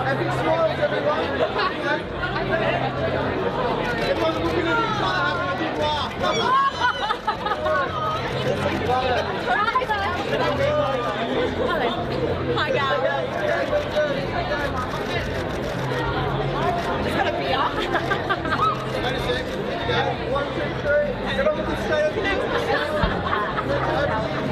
Epic smiles, everyone. Everyone's looking at each other having a big laugh. Hi, Gal. Just got a beer. Wait a sec. Here we go. 1, 2, 3. Everyone look at the stay.